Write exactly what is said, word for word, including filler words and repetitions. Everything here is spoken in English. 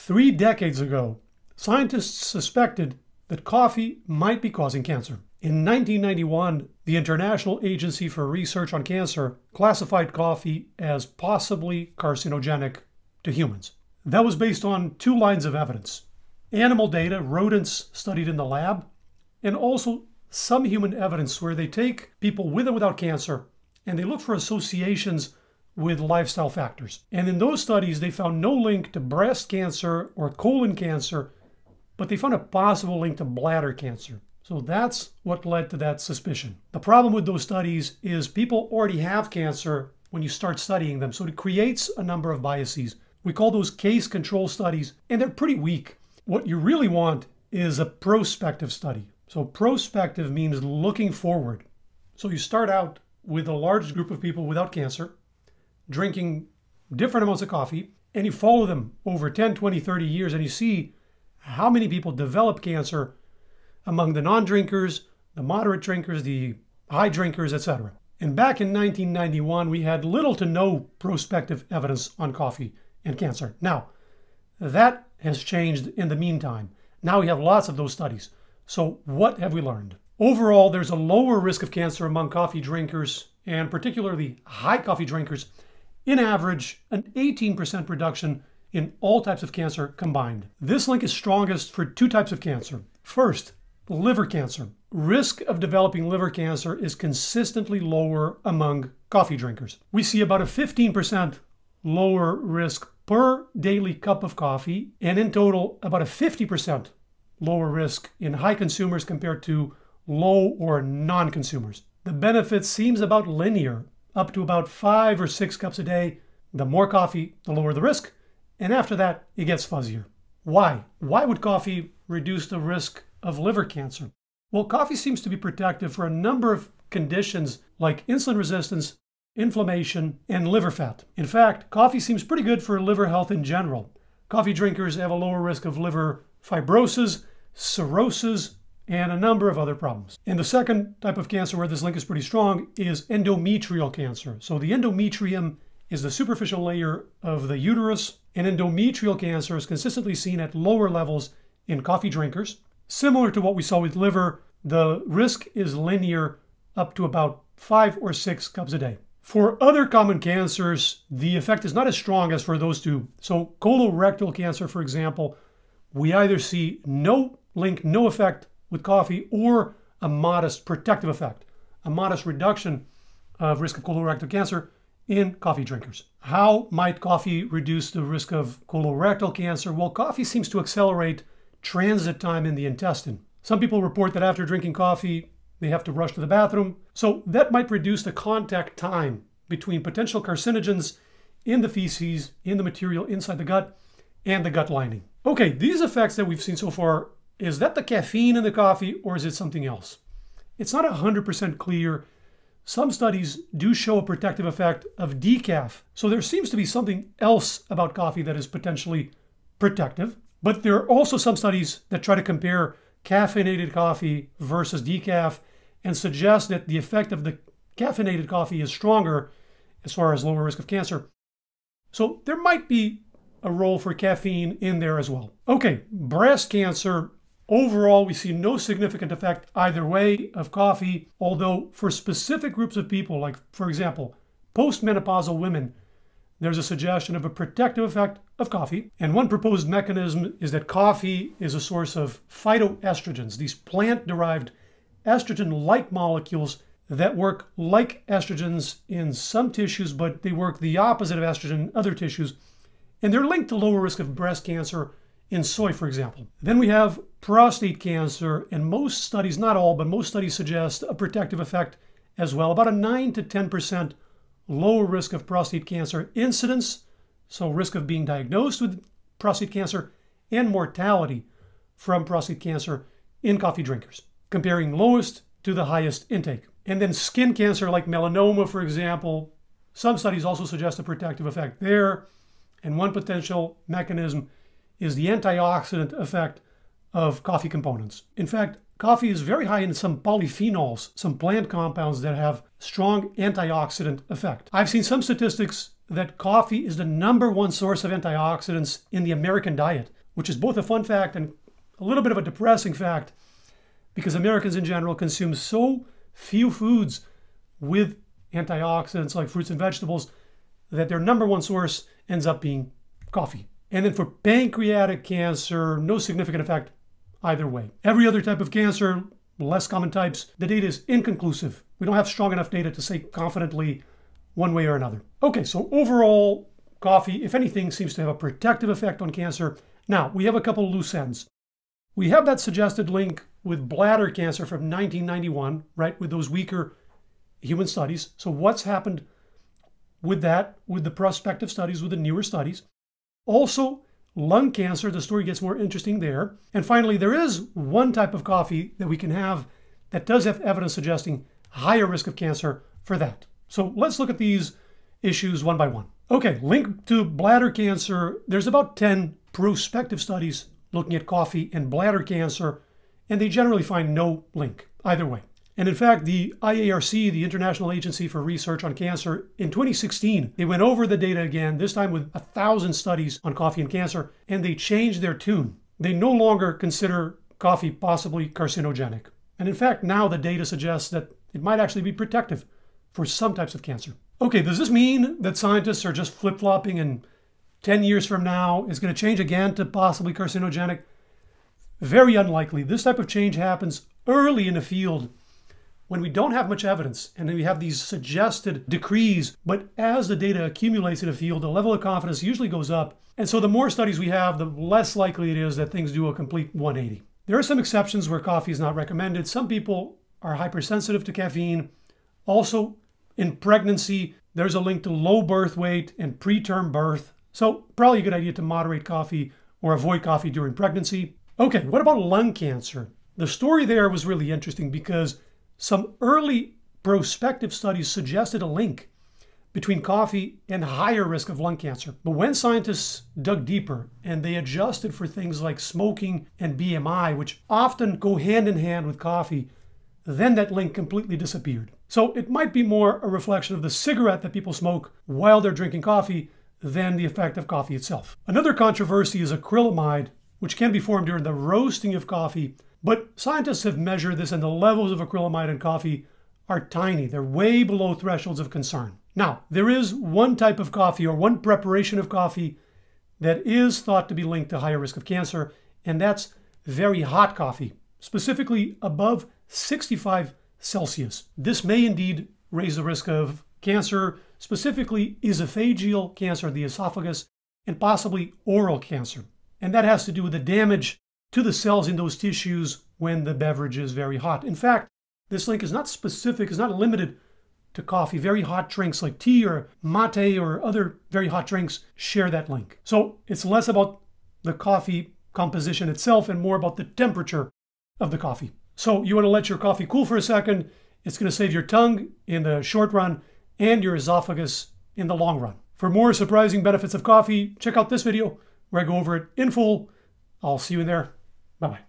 Three decades ago, scientists suspected that coffee might be causing cancer. In nineteen ninety-one, the International Agency for Research on Cancer classified coffee as possibly carcinogenic to humans. That was based on two lines of evidence: animal data, rodents studied in the lab, and also some human evidence where they take people with and without cancer and they look for associations with lifestyle factors. And in those studies, they found no link to breast cancer or colon cancer, but they found a possible link to bladder cancer. So that's what led to that suspicion. The problem with those studies is people already have cancer when you start studying them, so it creates a number of biases. We call those case control studies, and they're pretty weak. What you really want is a prospective study. So prospective means looking forward. So you start out with a large group of people without cancer, drinking different amounts of coffee, and you follow them over ten, twenty, thirty years, and you see how many people develop cancer among the non-drinkers, the moderate drinkers, the high drinkers, et cetera. And back in nineteen ninety-one, we had little to no prospective evidence on coffee and cancer. Now, that has changed in the meantime. Now we have lots of those studies. So what have we learned? Overall, there's a lower risk of cancer among coffee drinkers, and particularly high coffee drinkers. In average, an eighteen percent reduction in all types of cancer combined. This link is strongest for two types of cancer. First, liver cancer. Risk of developing liver cancer is consistently lower among coffee drinkers. We see about a fifteen percent lower risk per daily cup of coffee, and in total, about a fifty percent lower risk in high consumers compared to low or non-consumers. The benefit seems about linear, up to about five or six cups a day. The more coffee, the lower the risk, and after that, it gets fuzzier. Why? Why would coffee reduce the risk of liver cancer? Well, coffee seems to be protective for a number of conditions like insulin resistance, inflammation, and liver fat. In fact, coffee seems pretty good for liver health in general. Coffee drinkers have a lower risk of liver fibrosis, cirrhosis, and a number of other problems. And the second type of cancer where this link is pretty strong is endometrial cancer. So the endometrium is the superficial layer of the uterus, and endometrial cancer is consistently seen at lower levels in coffee drinkers. Similar to what we saw with liver, the risk is linear up to about five or six cups a day. For other common cancers, the effect is not as strong as for those two. So colorectal cancer, for example, we either see no link, no effect with coffee, or a modest protective effect, a modest reduction of risk of colorectal cancer in coffee drinkers. How might coffee reduce the risk of colorectal cancer? Well, coffee seems to accelerate transit time in the intestine. Some people report that after drinking coffee, they have to rush to the bathroom. So that might reduce the contact time between potential carcinogens in the feces, in the material inside the gut, and the gut lining. Okay, these effects that we've seen so far, is that the caffeine in the coffee or is it something else? It's not one hundred percent clear. Some studies do show a protective effect of decaf. So there seems to be something else about coffee that is potentially protective. But there are also some studies that try to compare caffeinated coffee versus decaf and suggest that the effect of the caffeinated coffee is stronger as far as lower risk of cancer. So there might be a role for caffeine in there as well. Okay, breast cancer. Overall, we see no significant effect either way of coffee, although for specific groups of people, like for example, postmenopausal women, there's a suggestion of a protective effect of coffee. And one proposed mechanism is that coffee is a source of phytoestrogens, these plant-derived estrogen-like molecules that work like estrogens in some tissues, but they work the opposite of estrogen in other tissues. And they're linked to lower risk of breast cancer in soy, for example. Then we have prostate cancer, and most studies, not all, but most studies suggest a protective effect as well, about a nine to ten percent lower risk of prostate cancer incidence, so risk of being diagnosed with prostate cancer, and mortality from prostate cancer in coffee drinkers, comparing lowest to the highest intake. And then skin cancer like melanoma, for example, some studies also suggest a protective effect there, and one potential mechanism is the antioxidant effect of coffee components. In fact, coffee is very high in some polyphenols, some plant compounds that have strong antioxidant effect. I've seen some statistics that coffee is the number one source of antioxidants in the American diet. which is both a fun fact and a little bit of a depressing fact, because Americans in general consume so few foods with antioxidants like fruits and vegetables that their number one source ends up being coffee. And then for pancreatic cancer, no significant effect either way. Every other type of cancer, less common types, the data is inconclusive. We don't have strong enough data to say confidently one way or another. Okay, so overall, coffee, if anything, seems to have a protective effect on cancer. Now, we have a couple of loose ends. We have that suggested link with bladder cancer from nineteen ninety-one, right, with those weaker human studies. So what's happened with that, with the prospective studies, with the newer studies? Also, lung cancer, the story gets more interesting there. And finally, there is one type of coffee that we can have that does have evidence suggesting higher risk of cancer for that. So let's look at these issues one by one. Okay, link to bladder cancer. There's about ten prospective studies looking at coffee and bladder cancer, and they generally find no link either way. And in fact, the I A R C, the International Agency for Research on Cancer, in twenty sixteen, they went over the data again, this time with a thousand studies on coffee and cancer, and they changed their tune. They no longer consider coffee possibly carcinogenic. And in fact, now the data suggests that it might actually be protective for some types of cancer. Okay, does this mean that scientists are just flip-flopping and ten years from now it's going to change again to possibly carcinogenic? Very unlikely. This type of change happens early in the field when we don't have much evidence and we have these suggested decrees. But as the data accumulates in a field, the level of confidence usually goes up. And so the more studies we have, the less likely it is that things do a complete one eighty. There are some exceptions where coffee is not recommended. Some people are hypersensitive to caffeine. Also, in pregnancy, there's a link to low birth weight and preterm birth. So probably a good idea to moderate coffee or avoid coffee during pregnancy. Okay, what about lung cancer? The story there was really interesting because some early prospective studies suggested a link between coffee and higher risk of lung cancer. But when scientists dug deeper and they adjusted for things like smoking and B M I, which often go hand in hand with coffee, then that link completely disappeared. So it might be more a reflection of the cigarette that people smoke while they're drinking coffee than the effect of coffee itself. Another controversy is acrylamide, which can be formed during the roasting of coffee. But scientists have measured this, and the levels of acrylamide in coffee are tiny. They're way below thresholds of concern. Now, there is one type of coffee or one preparation of coffee that is thought to be linked to higher risk of cancer, and that's very hot coffee, specifically above sixty-five Celsius. This may indeed raise the risk of cancer, specifically esophageal cancer of the esophagus, and possibly oral cancer. And that has to do with the damage to the cells in those tissues when the beverage is very hot. In fact, this link is not specific, is not limited to coffee. Very hot drinks like tea or mate or other very hot drinks share that link. So it's less about the coffee composition itself and more about the temperature of the coffee. So you want to let your coffee cool for a second. It's going to save your tongue in the short run and your esophagus in the long run. For more surprising benefits of coffee, check out this video where I go over it in full. I'll see you in there. Bye-bye.